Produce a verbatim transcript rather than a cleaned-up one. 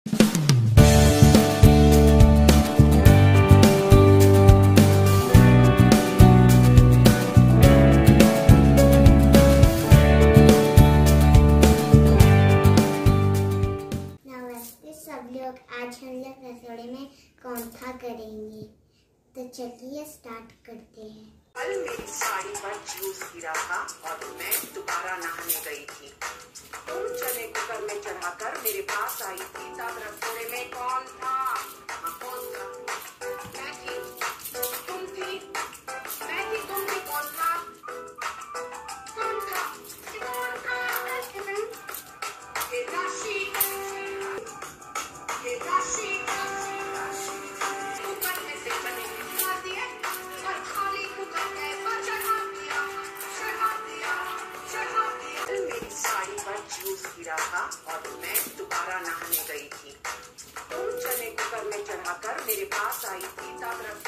सब लोग आज हम लोग रसोड़े में कौंथा करेंगे, तो चलिए स्टार्ट करते हैं। कल मेरी साड़ी पर जूस गिरा था और मैं दोबारा नहाने गई थी। तुम चने कुकर में चढ़ाकर मेरे पास आई थी, तब रसोड़े में कौन था? हाँ, कौन था? मैं थी, तुम थी, मैं थी, तुम थी, कौन था? कौन था? कौन था? ये राशि, ये राशि, कुकर में से चने निकाल दिए और खाली कुकर में चढ़ा दिया, चढ़ा दिया, चढ़ा दिया। कल मेरी साड़ी पर जूस गिरा था और मैं दोबारा नहाने गई थी। तुम चने कुकर में चढ़ाकर मेरे पास आई थी, तब